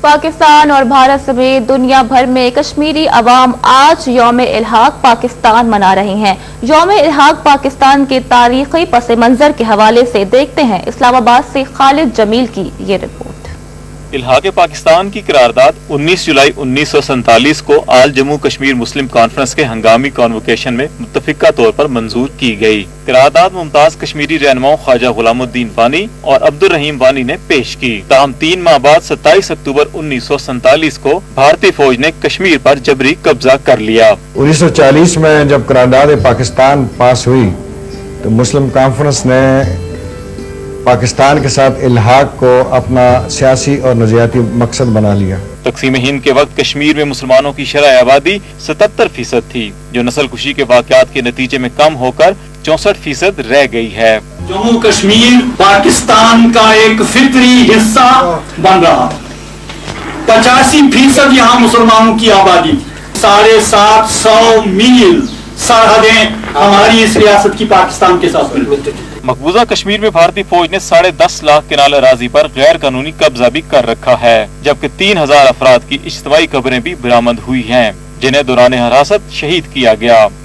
पाकिस्तान और भारत समेत दुनिया भर में कश्मीरी अवाम आज यौम इल्हाक पाकिस्तान मना रही हैं। यौम इल्हाक पाकिस्तान के तारीखी पस मंजर के हवाले से देखते हैं इस्लामाबाद से खालिद जमील की ये रिपोर्ट। इल्हाक पाकिस्तान की करारदाद 19 जुलाई 1947 को all Jammu Kashmir Muslim conference के हंगामी कॉन्वोकेशन में मुत्तफिका तौर पर मंजूर की गई। करारदाद मुमताज कश्मीरी रहनुमाओं ख्वाजा गुलामुद्दीन वानी और अब्दुल रहीम वानी ने पेश की। ताहम 3 माह बाद 27 अक्टूबर 1947 को भारतीय फौज ने कश्मीर पर जबरी कब्जा कर लिया। 1940 में जब करारदाद पाकिस्तान पास हुई तो मुस्लिम कॉन्फ्रेंस ने पाकिस्तान के साथ इल्हाक को अपना सियासी और नज़रियाती मकसद बना लिया। तकसीम हिंद के वक्त कश्मीर में मुसलमानों की शरह आबादी 77% थी, जो नस्ल कुशी के वाक़यात के नतीजे में कम होकर 64% रह गई है। जम्मू कश्मीर पाकिस्तान का एक फितरी हिस्सा बन रहा। 85% यहाँ मुसलमानों की आबादी, 750 मील सरहदें हमारी इस रियासत की पाकिस्तान के साथ मिलती। मकबूजा कश्मीर में भारतीय फौज ने 10.5 लाख केनाल अराजी पर गैर कानूनी कब्जा भी कर रखा है, जबकि 3000 अफराद की इज्तिमाई कब्रें भी बरामद हुई हैं, जिन्हें दौरान हिरासत शहीद किया गया।